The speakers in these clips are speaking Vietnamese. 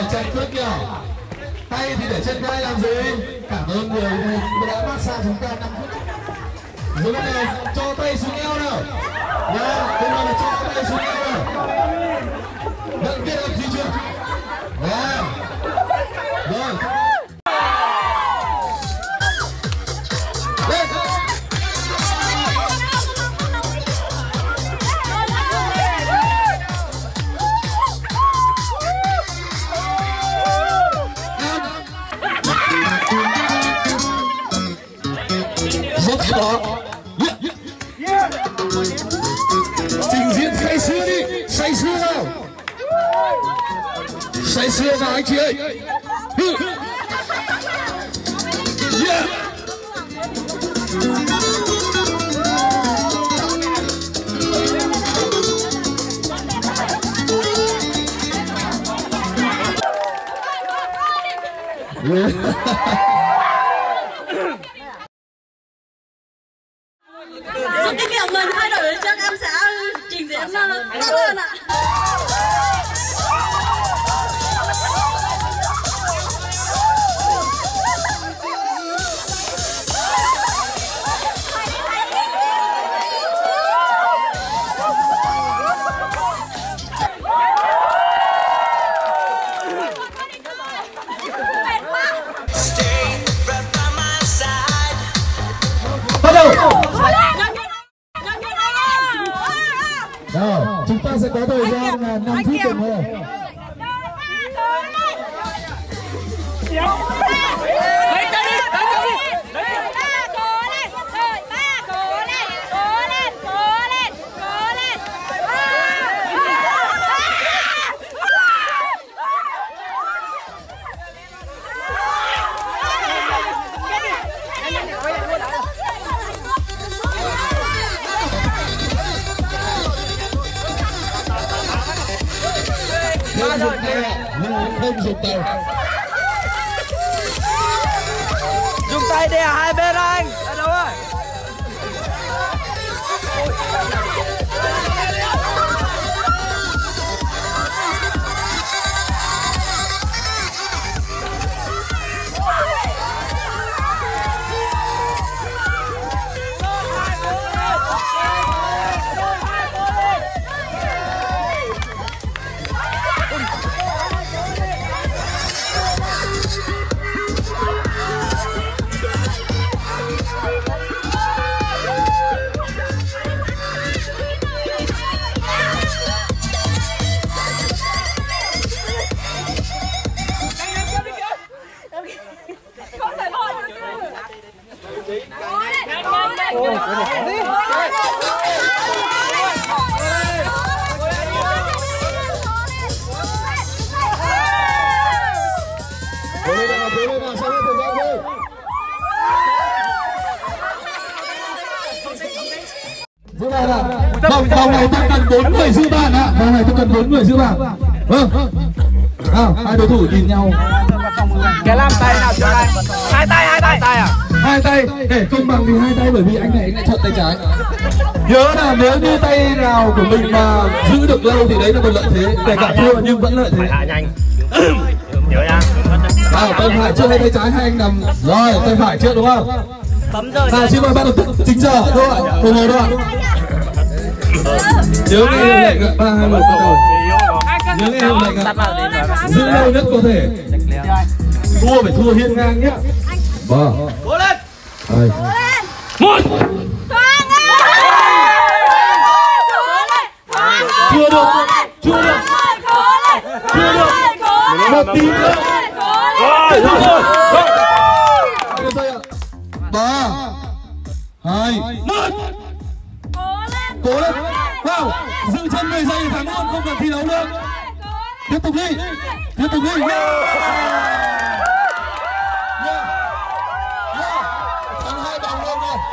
chạy bước nhỏ. Tay thì để chân vai làm gì? Cảm ơn người đã massage chúng ta 5 phút. Rồi bây giờ cho tay xuống eo nào. Nào, bây giờ là cho tay xuống eo nào. Vẫn kết hợp di chuyển. Nào. Rồi. Đó. Trình diễn say sưa đi, say sưa nào, say sưa nào anh chị ơi. Yeah. Rút kinh nghiệm mình thay đổi trước em sẽ trình diễn tốt hơn ạ. Bắt đầu. Nào, chúng ta sẽ có thời gian là 5 phút đồng hồ. Không dùng tay. Dùng tay đè hai bên anh. Ở đâu rồi? Vòng này tôi cần 4 người giữ bàn ạ. Vòng này tôi cần 4 người giữ bàn. Vâng. Nào, hai đối thủ nhìn nhau. Cái làm tay nào cho anh? Hai tay à? Hai tay, để công bằng thì hai tay, bởi vì anh lại chọn tay trái. Nhớ là nếu như tay nào của mình mà giữ được lâu thì đấy là một lợi thế, kể cả thua nhưng vẫn lợi thế. Phải hạ nhanh. Nhớ nha. Tay phải trước hay tay trái, hai anh nằm. Rồi, tay phải trước đúng không? Bấm giờ. Nào, xin mời ban tổ chức chính giờ thôi ạ. Đồng hồ thôi ạ. Nhớ nghe hiệu lệnh 3, 2, 1 bắt đầu. Nhớ nghe hiệu lệnh ạ. Giữ lâu nhất có thể. Thua phải thua hiên ngang nhé. Vâng. Cố lên. 2, 1. Chưa được. Một tí nữa. 3, 2, 1. Cố lên. Wow, giữ chân 10 giây thắng luôn, không cần thi đấu nữa. Tiếp tục đi. Thắng 2 vòng luôn rồi.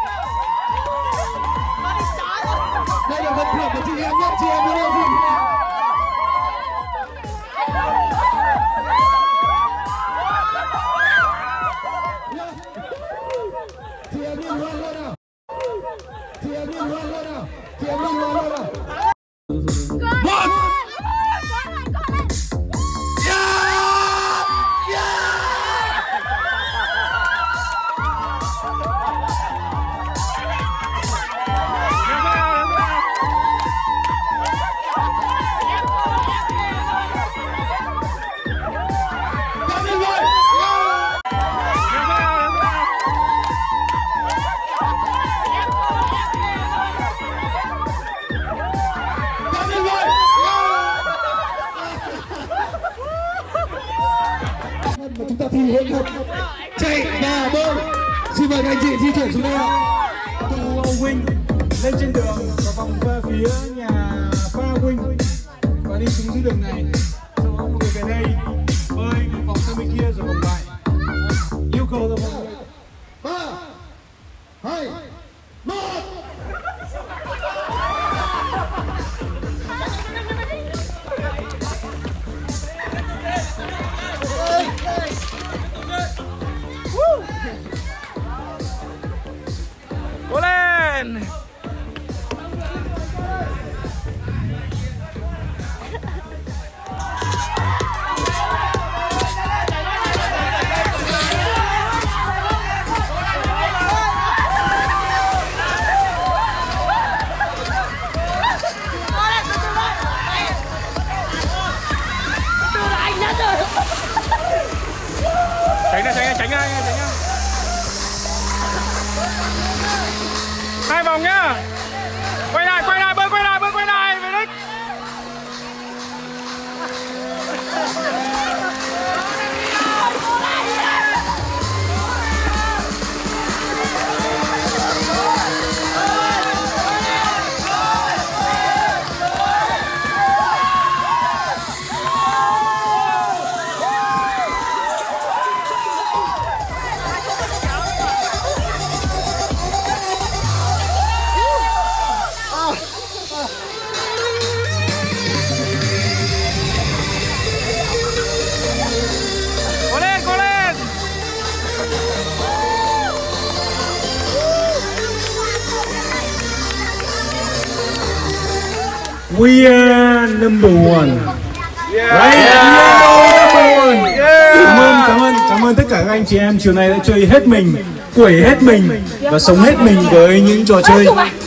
Đây là phần thưởng của chị em nhé, chị em yêu thương. Chị em yêu thương luôn nào. Một. Yeah! và chúng ta thi hỗn hợp chạy và bơi. Xin mời các anh chị di chuyển xuống đây ạ. Thu Wing lên trên đường và vòng qua phía nhà Pha Wing và đi xuống dưới đường này. Sau đó mọi người về đây bơi một vòng sang bên kia rồi vòng lại. Yêu cầu là mọi người 3, 2, 1. Cố lên. Tránh ra. Hai vòng nhá. Quay lại, bơi quay lại về đích. Cố lên. We are number one. Cảm ơn tất cả các anh chị em chiều nay đã chơi hết mình, quẩy hết mình và sống hết mình với những trò chơi